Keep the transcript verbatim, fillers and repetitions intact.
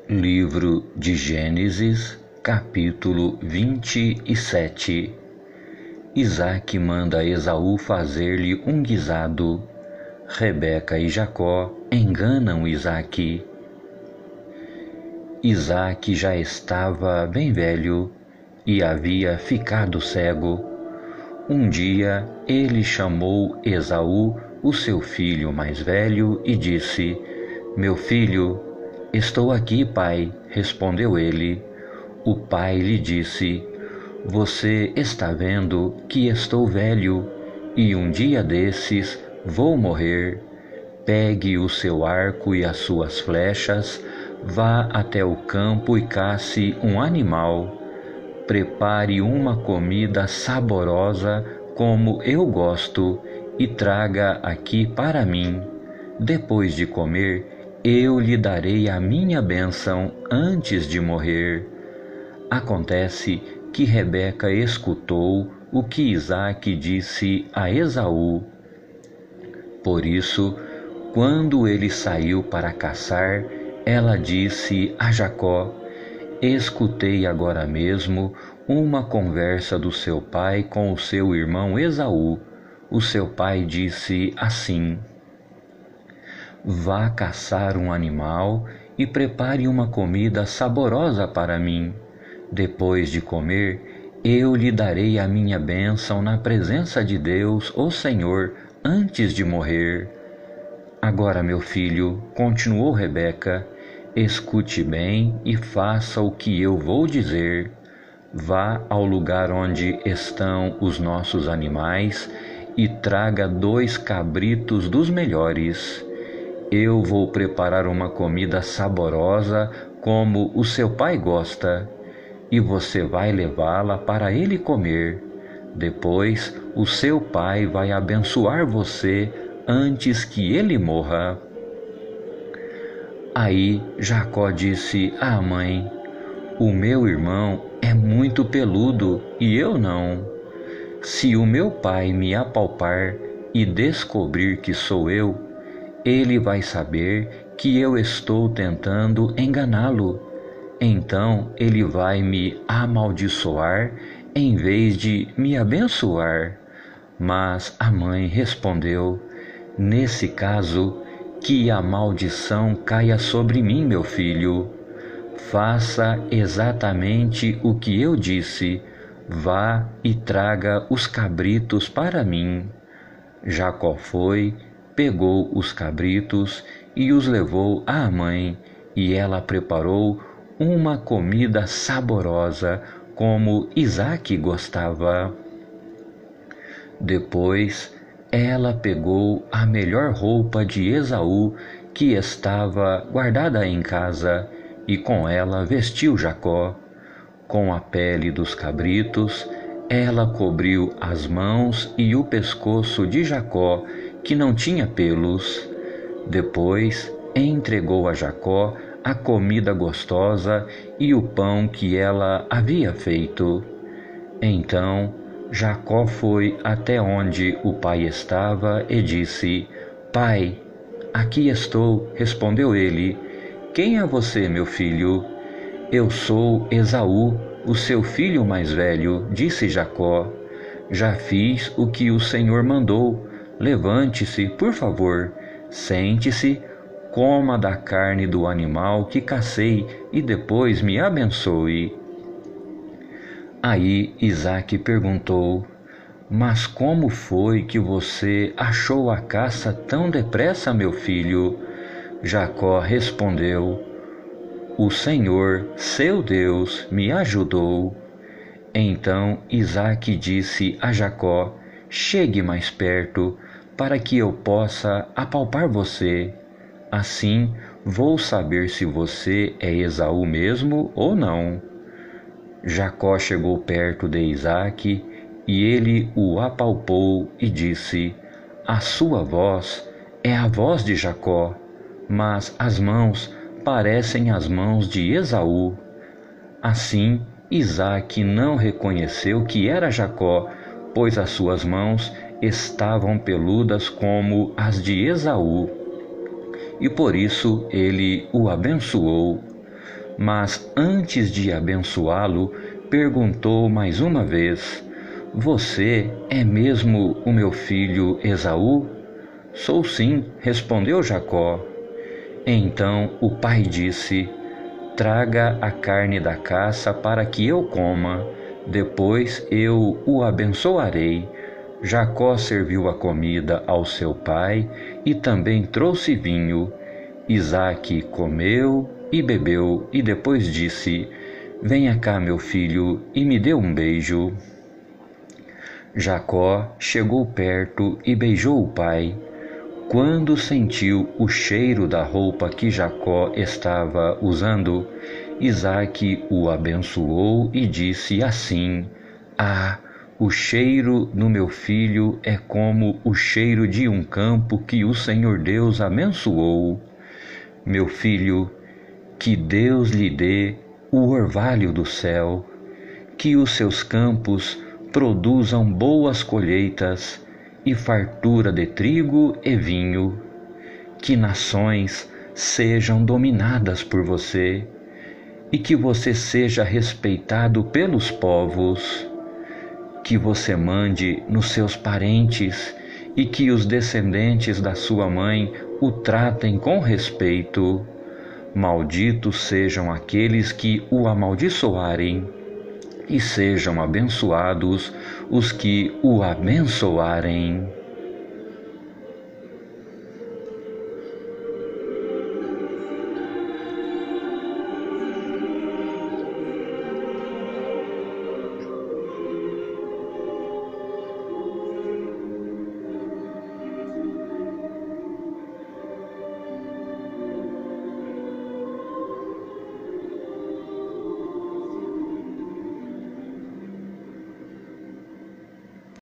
Livro de Gênesis, capítulo vinte e sete. Isaque manda Esaú fazer-lhe um guisado. Rebeca e Jacó enganam Isaque. Isaque já estava bem velho e havia ficado cego. Um dia ele chamou Esaú, o seu filho mais velho, e disse: Meu filho, estou aqui, pai, respondeu ele. O pai lhe disse: Você está vendo que estou velho e um dia desses vou morrer. Pegue o seu arco e as suas flechas, vá até o campo e cace um animal. Prepare uma comida saborosa como eu gosto e traga aqui para mim. Depois de comer, eu lhe darei a minha bênção antes de morrer. Acontece que Rebeca escutou o que Isaque disse a Esaú. Por isso, quando ele saiu para caçar, ela disse a Jacó: Escutei agora mesmo uma conversa do seu pai com o seu irmão Esaú. O seu pai disse assim: Vá caçar um animal e prepare uma comida saborosa para mim. Depois de comer, eu lhe darei a minha bênção na presença de Deus, o Senhor, antes de morrer. Agora, meu filho, continuou Rebeca, escute bem e faça o que eu vou dizer. Vá ao lugar onde estão os nossos animais e traga dois cabritos dos melhores. Eu vou preparar uma comida saborosa como o seu pai gosta, e você vai levá-la para ele comer. Depois, o seu pai vai abençoar você antes que ele morra. Aí Jacó disse à mãe: O meu irmão é muito peludo e eu não. Se o meu pai me apalpar e descobrir que sou eu, ele vai saber que eu estou tentando enganá-lo. Então ele vai me amaldiçoar em vez de me abençoar. Mas a mãe respondeu: Nesse caso, que a maldição caia sobre mim, meu filho. Faça exatamente o que eu disse. Vá e traga os cabritos para mim. Jacó foi, pegou os cabritos e os levou à mãe, e ela preparou uma comida saborosa, como Isaque gostava. Depois, ela pegou a melhor roupa de Esaú, que estava guardada em casa, e com ela vestiu Jacó. Com a pele dos cabritos, ela cobriu as mãos e o pescoço de Jacó, que não tinha pelos. Depois, entregou a Jacó a comida gostosa e o pão que ela havia feito. Então, Jacó foi até onde o pai estava e disse: Pai, aqui estou, respondeu ele. Quem é você, meu filho? Eu sou Esaú, o seu filho mais velho, disse Jacó. Já fiz o que o Senhor mandou. Levante-se, por favor, sente-se, coma da carne do animal que cacei e depois me abençoe. Aí Isaque perguntou: Mas como foi que você achou a caça tão depressa, meu filho? Jacó respondeu: O Senhor, seu Deus, me ajudou. Então Isaque disse a Jacó: Chegue mais perto, para que eu possa apalpar você. Assim vou saber se você é Esaú mesmo ou não. Jacó chegou perto de Isaque, e ele o apalpou e disse: A sua voz é a voz de Jacó, mas as mãos parecem as mãos de Esaú. Assim, Isaque não reconheceu que era Jacó, pois as suas mãos estavam peludas como as de Esaú. E por isso ele o abençoou. mas antes de abençoá-lo, perguntou mais uma vez: Você é mesmo o meu filho Esaú? Sou sim, respondeu Jacó. Então o pai disse: Traga a carne da caça para que eu coma, depois eu o abençoarei. Jacó serviu a comida ao seu pai e também trouxe vinho. Isaque comeu e bebeu e depois disse: Venha cá, meu filho, e me dê um beijo. Jacó chegou perto e beijou o pai. Quando sentiu o cheiro da roupa que Jacó estava usando, Isaque o abençoou e disse assim: Ah, o cheiro do meu filho é como o cheiro de um campo que o Senhor Deus abençoou. Meu filho, que Deus lhe dê o orvalho do céu, que os seus campos produzam boas colheitas e fartura de trigo e vinho, que nações sejam dominadas por você e que você seja respeitado pelos povos, que você mande nos seus parentes e que os descendentes da sua mãe o tratem com respeito. Malditos sejam aqueles que o amaldiçoarem, e sejam abençoados os que o abençoarem.